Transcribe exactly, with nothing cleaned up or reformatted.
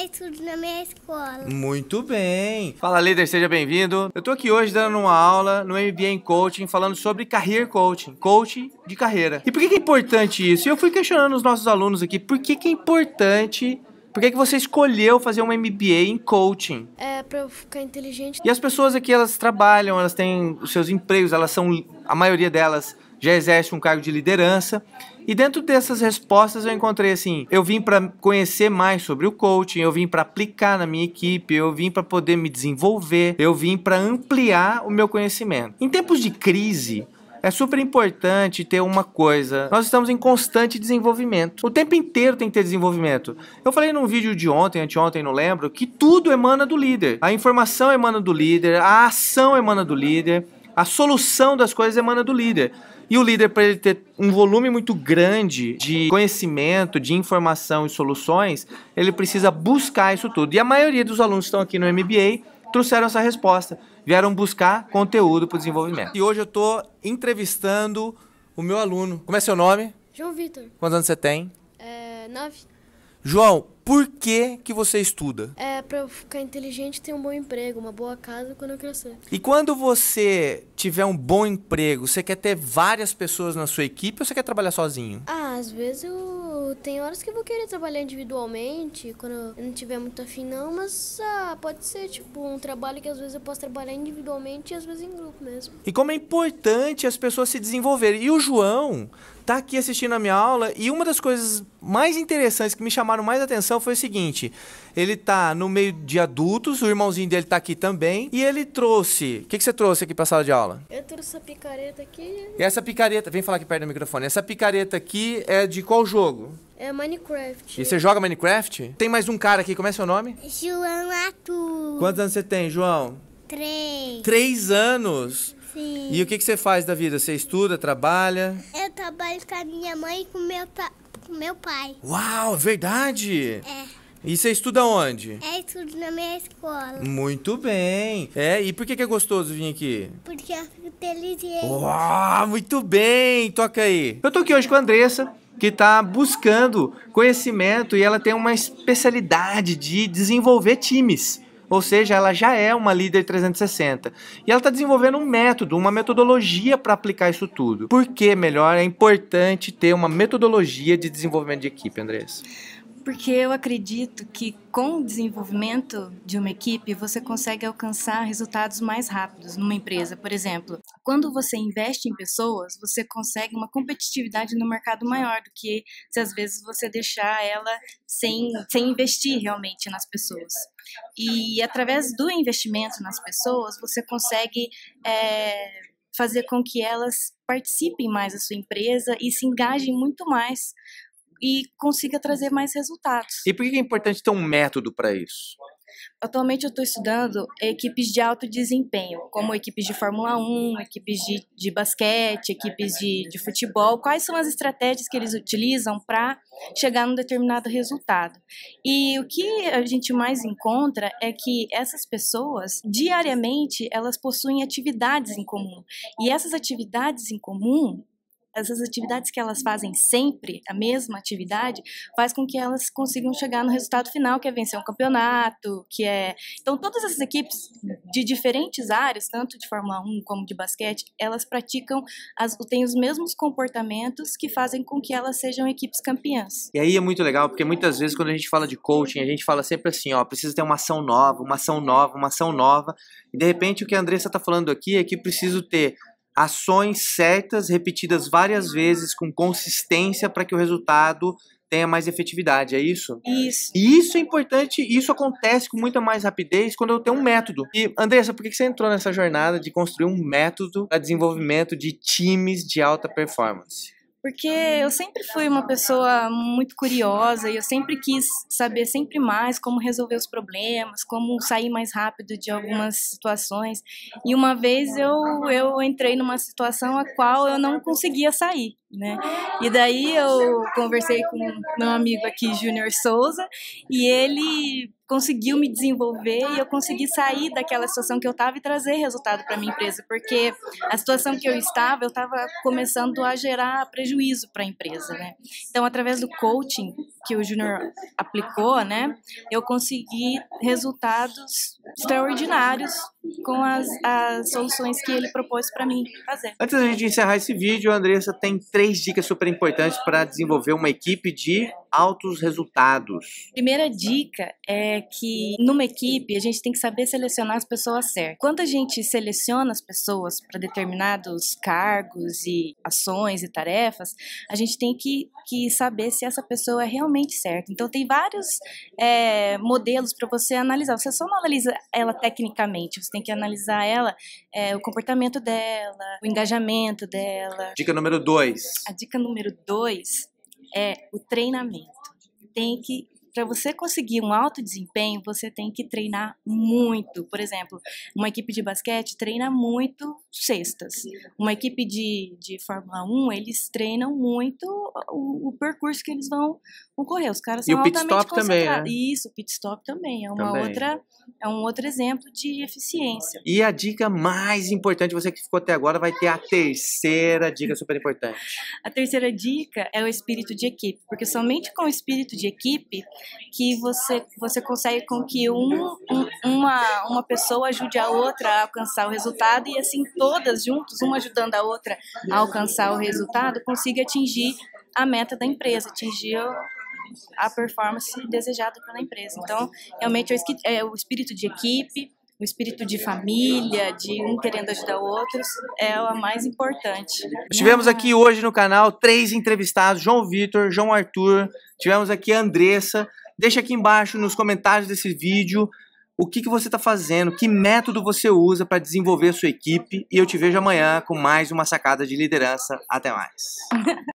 estudo na minha escola. Muito bem. Fala, líder, seja bem-vindo. Eu tô aqui hoje dando uma aula no M B A em Coaching, falando sobre Career Coaching, coaching de carreira. E por que que é importante isso? E eu fui questionando os nossos alunos aqui, por que que é importante... Por que que você escolheu fazer um M B A em coaching? É, pra eu ficar inteligente. E as pessoas aqui, elas trabalham, elas têm os seus empregos, elas são, a maioria delas já exerce um cargo de liderança. E dentro dessas respostas eu encontrei assim, eu vim para conhecer mais sobre o coaching, eu vim para aplicar na minha equipe, eu vim para poder me desenvolver, eu vim para ampliar o meu conhecimento. Em tempos de crise, é super importante ter uma coisa, nós estamos em constante desenvolvimento. O tempo inteiro tem que ter desenvolvimento. Eu falei num vídeo de ontem, anteontem, não lembro, que tudo emana do líder. A informação emana do líder, a ação emana do líder, a solução das coisas emana do líder. E o líder, para ele ter um volume muito grande de conhecimento, de informação e soluções, ele precisa buscar isso tudo. E a maioria dos alunos que estão aqui no M B A trouxeram essa resposta. Vieram buscar conteúdo para o desenvolvimento. E hoje eu estou entrevistando o meu aluno. Como é seu nome? João Vitor. Quantos anos você tem? É, nove. João, por que que você estuda? É, pra eu ficar inteligente e ter um bom emprego, uma boa casa quando eu crescer. E quando você tiver um bom emprego, você quer ter várias pessoas na sua equipe ou você quer trabalhar sozinho? Ah, às vezes eu... Tem horas que eu vou querer trabalhar individualmente, quando eu não tiver muito afim não, mas ah, pode ser tipo um trabalho que às vezes eu posso trabalhar individualmente e às vezes em grupo mesmo. E como é importante as pessoas se desenvolverem. E o João tá aqui assistindo a minha aula e uma das coisas mais interessantes que me chamaram mais atenção foi o seguinte, ele tá no meio de adultos, o irmãozinho dele tá aqui também, e ele trouxe... O que que você trouxe aqui pra sala de aula? Eu trouxe essa picareta aqui. E essa picareta... Vem falar aqui perto do microfone. Essa picareta aqui é de qual jogo? É Minecraft. E você joga Minecraft? Tem mais um cara aqui, como é seu nome? João Arthur. Quantos anos você tem, João? Três. Três anos? Sim. E o que que você faz da vida? Você estuda, trabalha? Eu trabalho com a minha mãe e com meu, pa... com meu pai. Uau, verdade? É. E você estuda onde? É estudo na minha escola. Muito bem. É, e por que que é gostoso vir aqui? Porque eu fico inteligente. Uau, muito bem. Toca aí. Eu tô aqui hoje com a Andressa, que tá buscando conhecimento e ela tem uma especialidade de desenvolver times. Ou seja, ela já é uma líder trezentos e sessenta. E ela está desenvolvendo um método, uma metodologia para aplicar isso tudo. Por que, melhor, é importante ter uma metodologia de desenvolvimento de equipe, Andressa? Porque eu acredito que com o desenvolvimento de uma equipe, você consegue alcançar resultados mais rápidos numa empresa. Por exemplo, quando você investe em pessoas, você consegue uma competitividade no mercado maior do que se às vezes você deixar ela sem, sem investir realmente nas pessoas. E através do investimento nas pessoas, você consegue é, fazer com que elas participem mais da sua empresa e se engajem muito mais e consiga trazer mais resultados. E por que é importante ter um método para isso? Atualmente eu estou estudando equipes de alto desempenho, como equipes de Fórmula um, equipes de, de basquete, equipes de, de futebol. Quais são as estratégias que eles utilizam para chegar num determinado resultado? E o que a gente mais encontra é que essas pessoas, diariamente, elas possuem atividades em comum. E essas atividades em comum, essas atividades que elas fazem sempre, a mesma atividade, faz com que elas consigam chegar no resultado final, que é vencer um campeonato, que é... Então, todas essas equipes de diferentes áreas, tanto de Fórmula um como de basquete, elas praticam, as, têm os mesmos comportamentos que fazem com que elas sejam equipes campeãs. E aí é muito legal, porque muitas vezes quando a gente fala de coaching, a gente fala sempre assim, ó, precisa ter uma ação nova, uma ação nova, uma ação nova, e de repente o que a Andressa está falando aqui é que preciso ter ações certas, repetidas várias vezes, com consistência, para que o resultado tenha mais efetividade, é isso? Isso. E isso é importante, isso acontece com muita mais rapidez quando eu tenho um método. E, Andressa, por que você entrou nessa jornada de construir um método para desenvolvimento de times de alta performance? Porque eu sempre fui uma pessoa muito curiosa e eu sempre quis saber sempre mais como resolver os problemas, como sair mais rápido de algumas situações. E uma vez eu, eu entrei numa situação a qual eu não conseguia sair. né? E daí eu conversei com meu amigo aqui, Júnior Souza, e ele conseguiu me desenvolver e eu consegui sair daquela situação que eu estava e trazer resultado para minha empresa, porque a situação que eu estava, eu estava começando a gerar prejuízo para a empresa, né? Então, através do coaching que o Júnior aplicou, né, eu consegui resultados extraordinários com as, as soluções que ele propôs para mim fazer. Antes da gente encerrar esse vídeo, a Andressa tem três dicas super importantes para desenvolver uma equipe de altos resultados. Primeira dica é que numa equipe a gente tem que saber selecionar as pessoas certas. Quando a gente seleciona as pessoas para determinados cargos e ações e tarefas, a gente tem que, que saber se essa pessoa é realmente certa. Então tem vários é, modelos para você analisar. Você só não analisa ela tecnicamente, você tem que analisar ela, é, o comportamento dela, o engajamento dela. Dica número dois. A dica número dois é o treinamento. Tem que, para você conseguir um alto desempenho, você tem que treinar muito. Por exemplo, uma equipe de basquete treina muito cestas. Uma equipe de, de Fórmula um, eles treinam muito o, o percurso que eles vão, vão correr. Os caras e são o pit altamente stop também, né? Isso, o pit stop também é uma também. outra, é um outro exemplo de eficiência. E a dica mais importante, você que ficou até agora, vai ter a terceira dica super importante. A terceira dica é o espírito de equipe, porque somente com o espírito de equipe que você, você consegue com que um, um, uma, uma pessoa ajude a outra a alcançar o resultado e assim todas juntos, uma ajudando a outra a alcançar o resultado, consiga atingir a meta da empresa, atingir a performance desejada pela empresa. Então, realmente é o espírito de equipe, o espírito de família, de um querendo ajudar outros, é o mais importante. Tivemos aqui hoje no canal três entrevistados, João Vitor, João Arthur, tivemos aqui a Andressa. Deixa aqui embaixo nos comentários desse vídeo o que, que você está fazendo, que método você usa para desenvolver a sua equipe, e eu te vejo amanhã com mais uma sacada de liderança. Até mais!